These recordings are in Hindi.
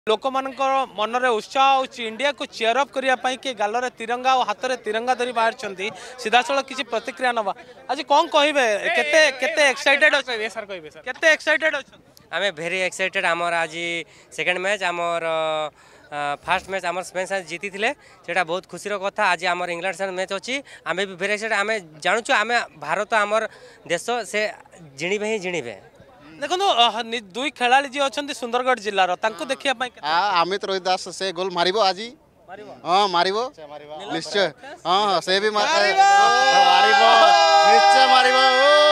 लोक मानकर मन में उत्साह होची इंडिया को चेयर अप करने किए गाल तिरंगा और हाथ में तिरंगा धरी बाहर सीधा सड़क किसी प्रतिक्रिया नवा आज कौन कहे केते एक्साइटेड केते एक्साइटेड आम भेरी एक्साइटेड आमर आज सेकेंड मैच आमर फास्ट मैच आमर स्पेन से जीती थे सेटा बहुत खुशी कथा आज आमर इंग्लैंड से मैच अच्छी आम भी भेरी एक्साइटेड आम जानूँ आम भारत आमर देश से जिणवे ही जिणवे देखो दुई खेलाड़ी जी अच्छा सुंदरगढ़ जिलार देखा अमित रोहित दास से गोल मारिबो आज हाँ मारिबो निश्चय हाँ से भी मारिबो निश्चय मारिबो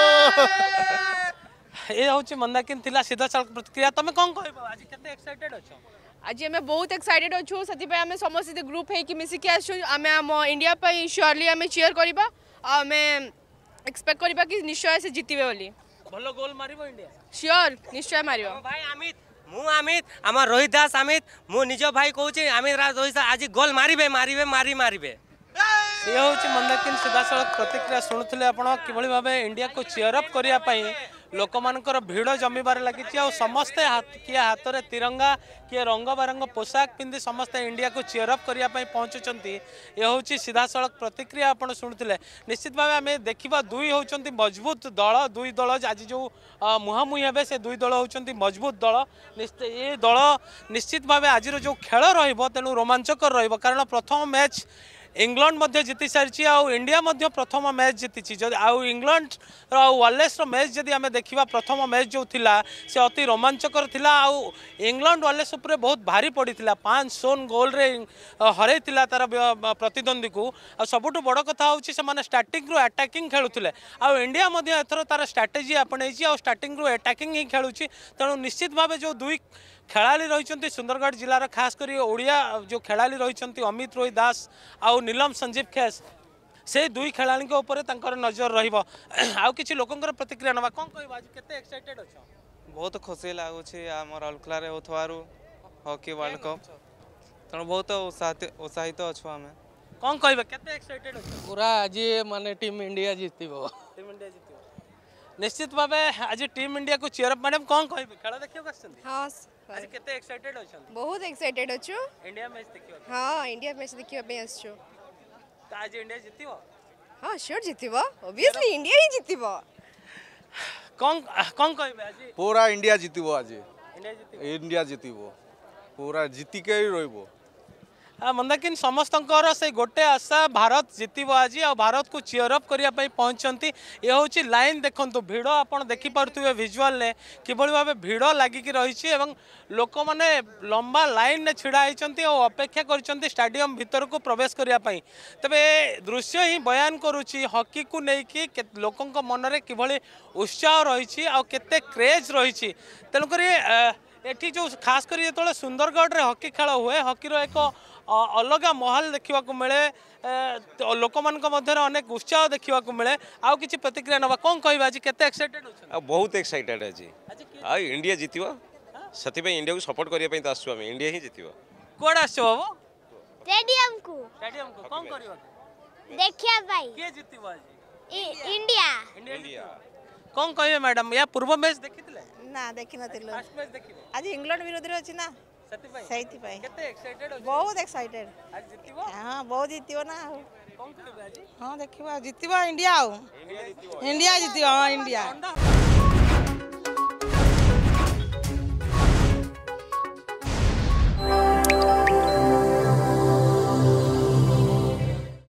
ये हूँ मंदाकिनी थिला सीधा सड़क प्रतिक्रिया तुम कौन कह आज केते एक्साइटेड अच्छो आज आम बहुत एक्साइटेड अच्छु से आम समस्त ग्रुप है मिसिकी आम इंडिया पर श्योरली आम चीयर करवा आम एक्सपेक्ट करवा कि निश्चय से जीतबे बोली भलो गोल मारिबो इंडिया श्योर निश्चय मारिबो भाई अमित मु अमित आम रोहित दास अमित मु निज भाई कहूँ अमित रोहित आज गोल मारिबे मारिबे मारी मारिबे ये हूँ मंदाकिनी सीधा सड़क प्रतिक्रिया शुणुले आप कि भाव इंडिया को चीयर अप करने लोक मानकर भिड़ जमीबार लगी समस्ते किए हाथ में तिरंगा किए रंग बारंग पोशाक पिंधि समस्ते इंडिया को चीयर अप करने पहुँचुंट ये हूँ सीधा सड़क प्रतिक्रिया आप शुणुले निश्चित भाव आम देखा दुई होती मजबूत दल दुई दल आज जो मुहांमुही हे से दुई दल होती मजबूत दल ये दल निश्चित भाव आज जो खेल रेणु रोमांचकर कारण प्रथम मैच इंग्लैंड मध्य जीति सारी इंडिया मध्य प्रथम मैच जीति इंग्लैंड वालेस मैच जदि आम देखा प्रथम मैच जो थिला से अति रोमांचकर थिला इंग्लैंड वालेस उपर बहुत भारी पड़ी 5-0 गोल रे हरई तार प्रतिद्वंदी को सबुठ बड़ कथा हूँ स्टार्टिंग अटैकिंग खेलुले इंडिया एथर तार स्ट्राटेजी आपणे स्टार्टिंग अटैकिंग ही खेलुँ तेणु निश्चित भाव जो दुई खेलाड़ी रही सुंदरगढ़ जिलार खास कर ओडिया जो खेलाड़ी रही अमित रोहित दास आउ नीलम संजीव खेस से दुई खेलाड़ी नजर रहा किसी लोकंर प्रतिक्रिया नवा कौन कह आज केते एक्साइटेड अच्छा बहुत खुशी लगुच आम राउरकेला होथवारू हॉकी वर्ल्ड कप तेणु बहुत उत्साहित अच्छु आम कौन कह केते एक्साइटेड अच्छा पूरा आज माने टीम इंडिया जीतबो निश्चित भाव आज टीम इंडिया को चीयर अप मैडम कौन कह खेल देखिए हाँ आज केते एक्साइटेड अच्छा बहुत एक्साइटेड अच्छु इंडिया मैच देखियो हाँ इंडिया मैच देखियो पे आछो तो आज इंडिया जीतिबो हाँ श्योर जीतिबो ऑब्वियसली इंडिया ही जीतिबो कौन कौन कहबे आज पूरा इंडिया जीतिबो आज इंडिया जीतिबो पूरा जीति के ही रहइबो मंदाकिनी समस्त से गोटे आशा भारत जीतब आज आ भारत को चीयर अप करने पहुंचती ये हूँ लाइन देखु भिड़ आप देखिपे विजुआल ने किभली भाव भिड़ लगिकी रही लोक मैंने लंबा लाइन में छिड़ा होती अपेक्षा कर स्टाडियम भीतर को प्रवेश करने तेरे दृश्य ही बयान करुच्ची हॉकी को लेकिन लोक मन में किभली उत्साह रही आते क्रेज रही तेणुक एठी जो खास कर जो सुंदरगढ़ रे हॉकी खेल हुए हॉकीर एक अलग महल देखा मिले लोक मध्य अनेक उत्साह देखा मिले आउ किसी प्रतिक्रिया नवा कौन कह आज केते एक्साइटेड हो बहुत एक्साइटेड आज इंडिया जीतिबो सती पे इंडिया को सपोर्ट करिया पे आसु हम इंडिया ही जीतिबो कोड आसो बाबू स्टेडियम को कौन करियो देखिया भाई के जीतिबो आज इंडिया कौन कहिए मैडम या पूर्व मैच देखिथिले ना देखि नथिलो फर्स्ट मैच देखिले आज इंग्लैंड विरोध रे अछि ना सही पाई केते एक्साइटेड हो बहुत एक्साइटेड आज जीतिबो हां बहुत जीतिबो ना कौन कहिबे आज हां देखिबो जीतिबो इंडिया इंडिया जीतिबो हां इंडिया